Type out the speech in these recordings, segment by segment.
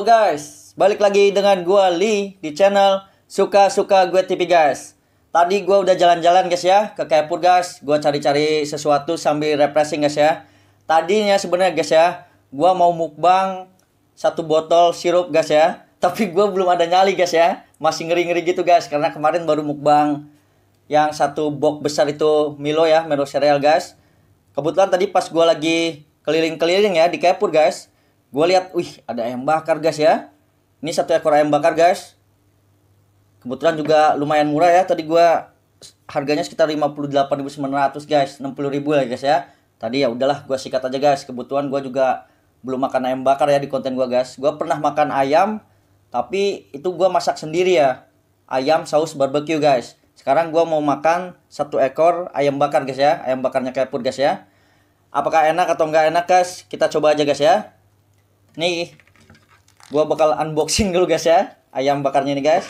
Halo guys, balik lagi dengan gua Lee di channel Suka-Suka Gue TV guys. Tadi gua udah jalan-jalan guys ya ke Carrefour guys. Gua cari-cari sesuatu sambil refreshing guys ya. Tadinya sebenarnya guys ya, gua mau mukbang satu botol sirup guys ya. Tapi gua belum ada nyali guys ya. Masih ngeri-ngeri gitu guys karena kemarin baru mukbang yang satu box besar itu Milo ya, Milo cereal guys. Kebetulan tadi pas gua lagi keliling-keliling ya di Carrefour guys, gue lihat, wih ada ayam bakar guys ya. Ini satu ekor ayam bakar guys. Kebetulan juga lumayan murah ya. Tadi gue harganya sekitar 58.900 guys, 60.000 lah guys ya. Tadi ya udahlah gue sikat aja guys. Kebetulan gue juga belum makan ayam bakar ya di konten gue guys. Gue pernah makan ayam, tapi itu gue masak sendiri ya. Ayam saus barbecue guys. Sekarang gue mau makan satu ekor ayam bakar guys ya. Ayam bakarnya Carrefour guys ya. Apakah enak atau enggak enak guys? Kita coba aja guys ya. Nih, gua bakal unboxing dulu guys ya, ayam bakarnya ini guys.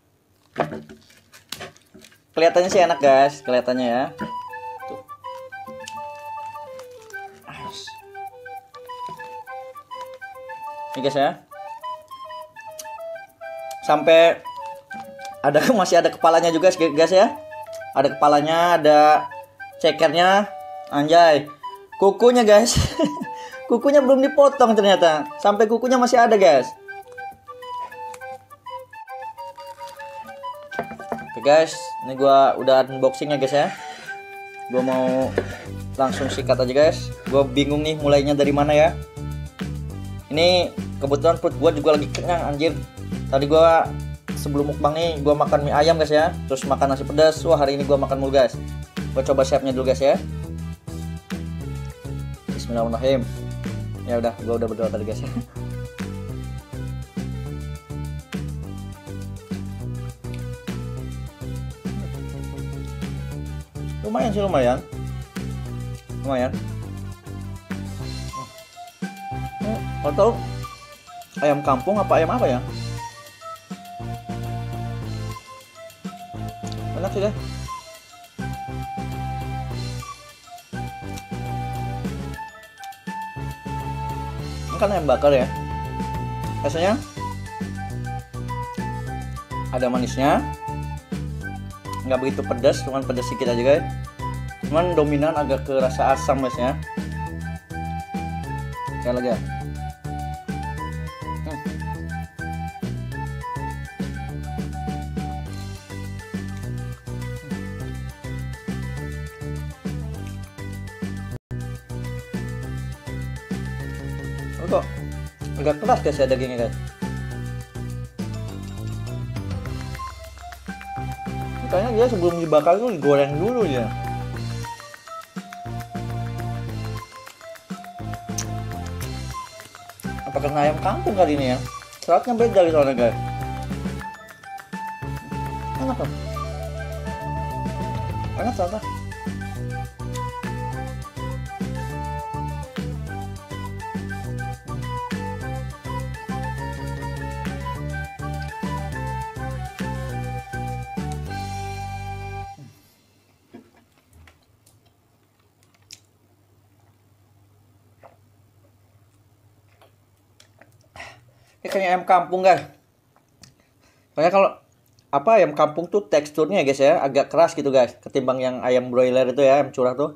Kelihatannya sih enak guys, kelihatannya ya. Tuh. Ini guys ya. Sampai ada masih ada kepalanya juga guys ya. Ada kepalanya, ada cekernya, anjay. Kukunya guys. Kukunya belum dipotong ternyata. Sampai kukunya masih ada guys. Oke guys, ini gua udah unboxing ya guys ya. Gua mau langsung sikat aja guys. Gua bingung nih mulainya dari mana ya. Ini kebetulan perut gua juga lagi kenyang anjir. Tadi gua sebelum mukbang nih gua makan mie ayam guys ya. Terus makan nasi pedas. Wah, hari ini gua makan mulu guys. Gua coba siapnya dulu guys ya. Bismillahirrahmanirrahim. Ya udah, gua udah berdoa tadi guys ya. Lumayan sih, lumayan. Atau ayam kampung apa ayam apa ya? Enak sih deh. Kan ayam bakar ya, rasanya ada manisnya, nggak begitu pedas, cuman pedas sedikit aja guys. Cuman dominan agak ke rasa asam guys ya. Kayak lagi ya. Kok agak keras guys ya dagingnya guys. Kayaknya dia sebelum dibakar itu digoreng dulu ya. Apa karena ayam kampung kali ini ya? Seratnya beda gitu soalnya guys. Enak kan? Enak ternyata. Ini kayak ayam kampung guys. Soalnya kalau apa ayam kampung tuh teksturnya guys ya agak keras gitu guys, ketimbang yang ayam broiler itu ya, ayam curah tuh.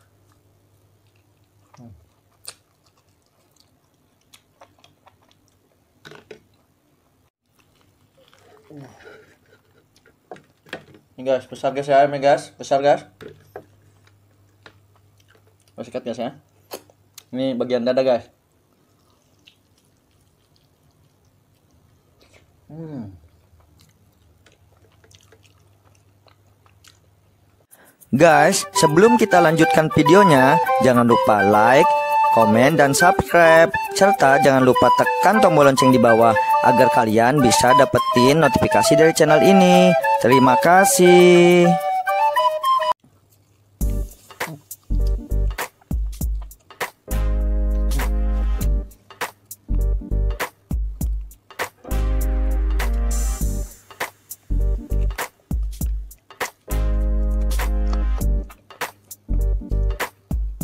Ini guys, besar guys ya ayamnya guys, besar guys. Masih sikat guys ya. Ini bagian dada guys. Guys, sebelum kita lanjutkan videonya, jangan lupa like, komen, dan subscribe. Serta jangan lupa tekan tombol lonceng di bawah agar kalian bisa dapetin notifikasi dari channel ini. Terima kasih.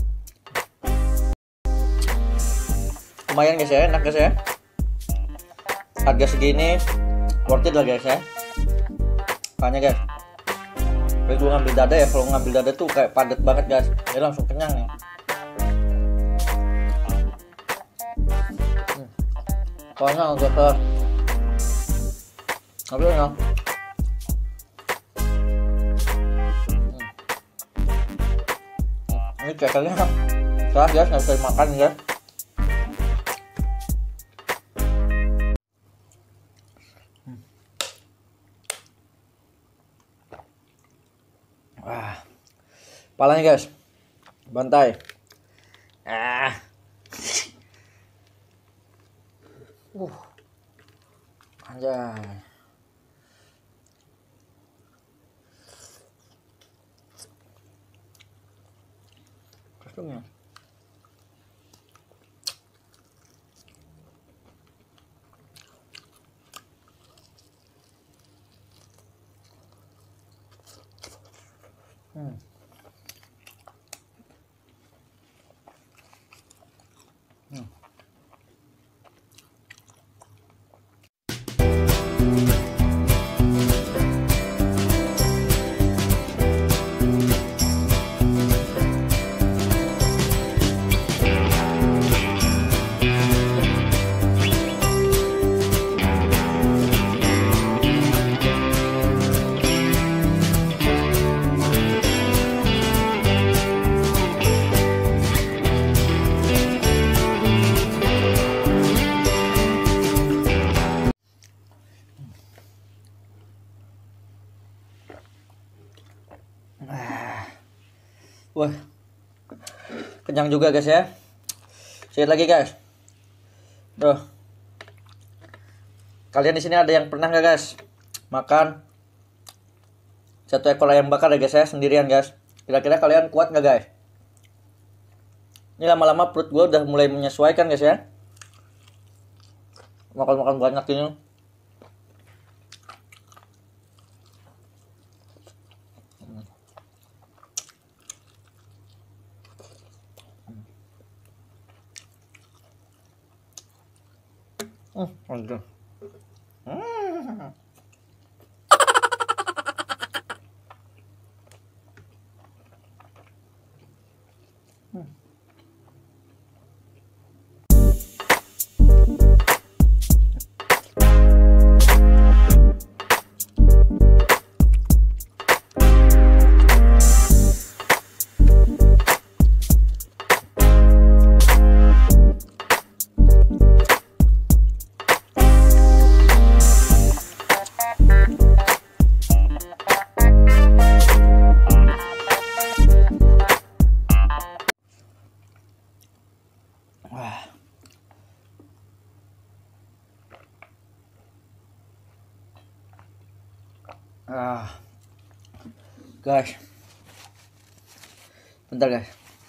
Lumayan guys ya, enak guys ya. harga segini worth it lah guys ya. Makanya guys, gue ngambil dada ya. Kalau ngambil dada tuh kayak padat banget guys, jadi langsung kenyang nih. Soalnya agak ke apa ya? Ini cekernya keras guys, nggak bisa dimakan guys. Wah, palanya guys, bantai. Anjay. Kosongnya. Wah, kenyang juga guys ya. Sedikit lagi guys. Tuh. Kalian di sini ada yang pernah nggak guys makan satu ekor ayam bakar ya guys ya, sendirian guys? Kira-kira kalian kuat nggak guys? Ini lama-lama perut gue udah mulai menyesuaikan guys ya. Makan-makan banyak ini. Aduh. Guys, bentar guys.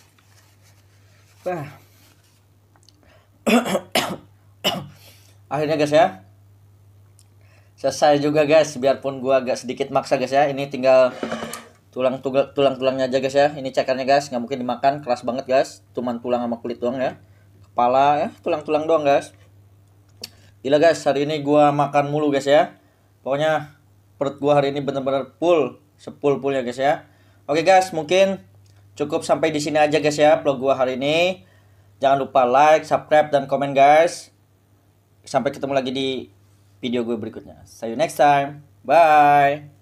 Akhirnya guys ya, selesai juga guys. Biarpun gua agak sedikit maksa guys ya. Ini tinggal tulang-tulangnya aja guys ya. Ini cekernya guys, nggak mungkin dimakan, keras banget guys. Cuman tulang sama kulit doang ya. Kepala ya, tulang-tulang doang guys. Gila guys, hari ini gua makan mulu guys ya. Pokoknya perut gua hari ini bener-bener full, sepul-pulnya guys ya. Oke guys, mungkin cukup sampai di sini aja guys ya vlog gua hari ini. Jangan lupa like, subscribe, dan komen guys. Sampai ketemu lagi di video gue berikutnya. See you next time. Bye.